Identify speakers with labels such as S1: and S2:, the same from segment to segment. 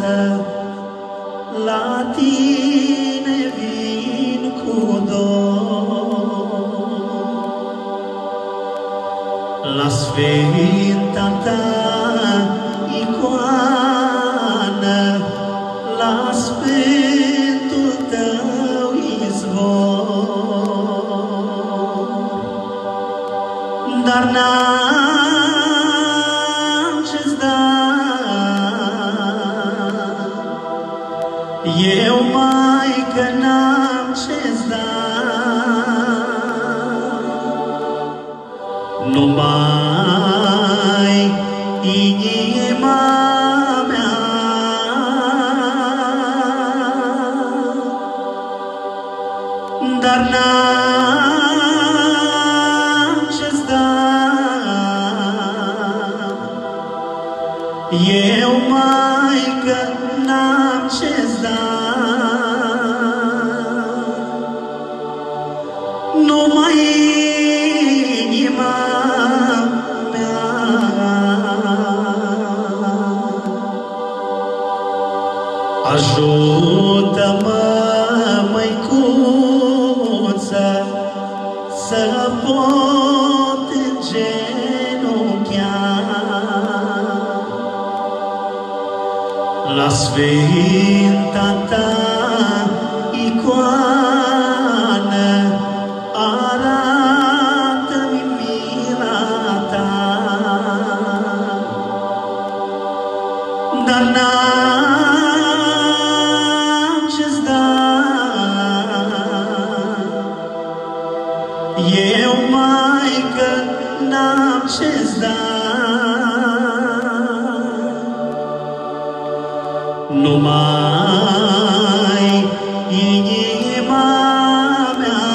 S1: măicuță, la tine vin cu dor. La sfânta ta icoană, la sfântul tău izvor, dar n-am ce-ți da. Eu, Maică, n-am ce-ți da, numai inima mea. Dar n-am ce-ți da, eu, Maică, n-am ce-ți da, numai inima mea. Ajută-mă, măicuță, să pot îngenunchea la sfânta ta icoană, arată-mi mila ta. Dar n-am ce-ți da, eu, Maică, n-am ce-ți da, numai inima mea.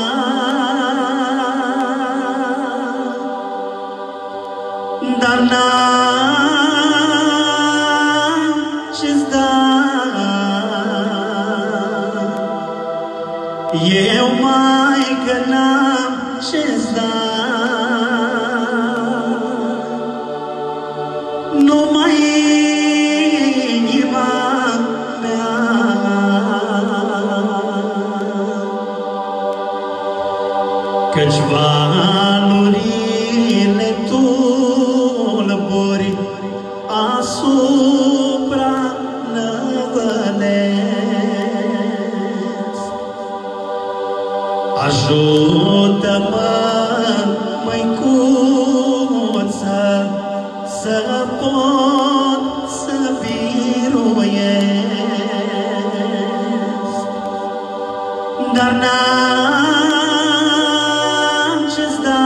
S1: Dar n-am ce-ți da, eu, Maică, n-am ce-ți da, numai inima mea. Căci valurile tulburi asupra năvălesc. Ajută-mă, măicuță, să pot să biruiesc. Dar n-am ce-ți da,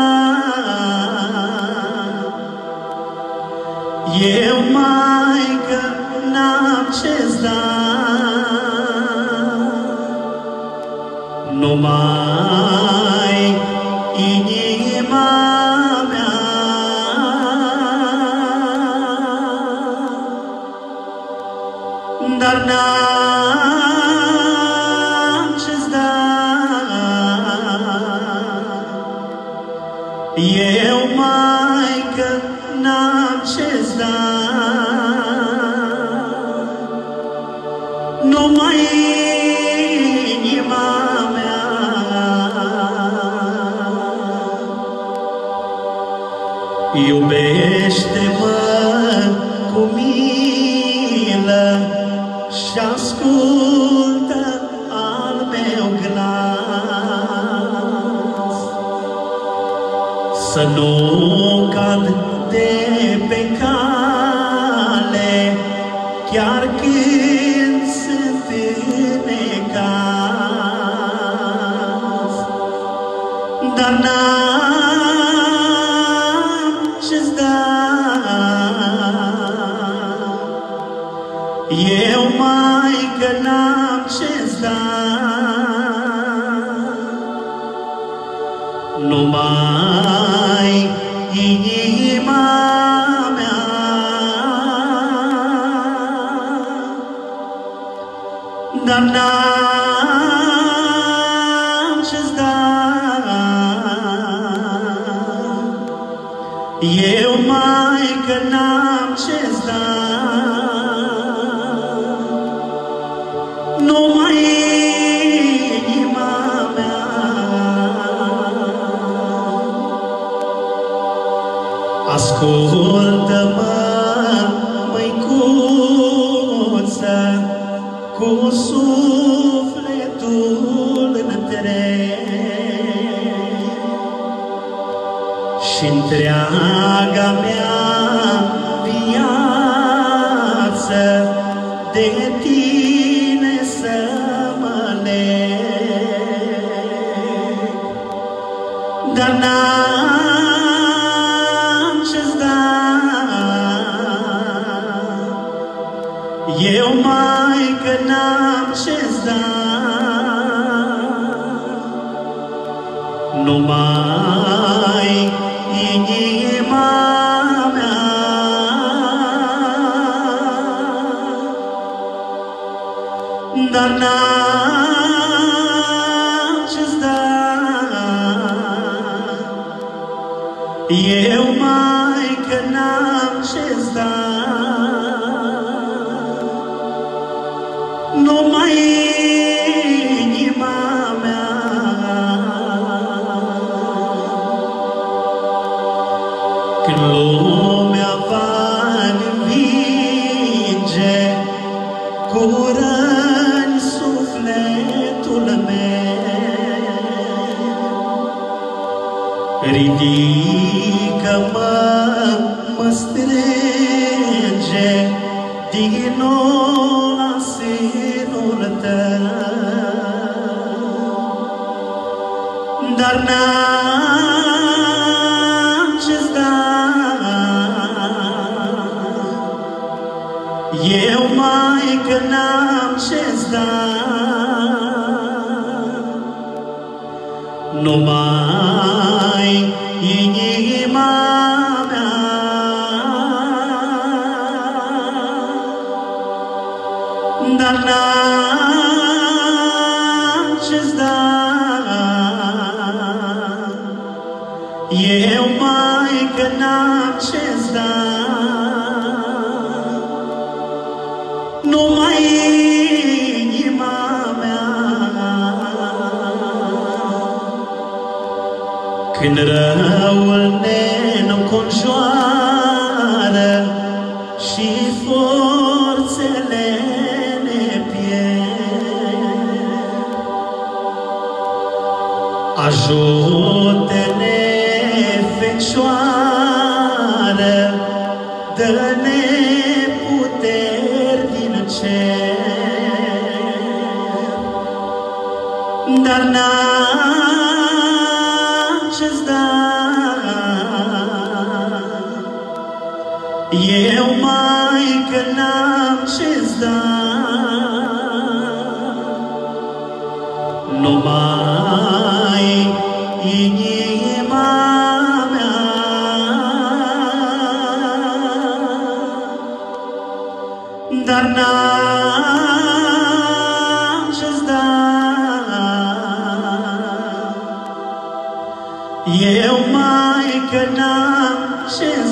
S1: eu, Maică, n-am ce-ți da, numai inima mea. Dar n-am ce-ți da, eu, Maică, n-am ce-ți da, numai inima mea. Iubește-mă cu milă și ascultă al meu glas, să nu cad de pe cale, chiar când sunt în necaz. Dar n-am ce-ți da, eu, Maică, n-am ce-ți da, numai inima mea. Dar n-am ce-ți da, eu, Maică, n-am ce-ți da, cu sufletul întreg și întreaga mea viață de tine să mă leg, dar n-am ce-ți da. Eu, Maică, n-am ce-ți da, numai inima mea. Dar n-am ce-ți da. Eu, Maică, n-am ce-ți da, numai inima mea. Când lumea va învinge cu răni sufletul meu, ridică-mă, mă strânge din nou la senul tău, dar n-am ce-ți da. Eu, Maică, n-am ce-ți da, numai inima mea. Dar n-am ce-ți da. Eu, Maică, n-am ce-ți da, numai inima mea. Când răul ne înconjoară și forțele ne pierd, ajută-ne, Fecioară, dă-ne puteri din cer, dar n-am ce-ți da. Eu, Maică, n-am ce-ți da, numai inima mea. Dar n-am ce-ți da. Eu, Maică, n-am ce-ți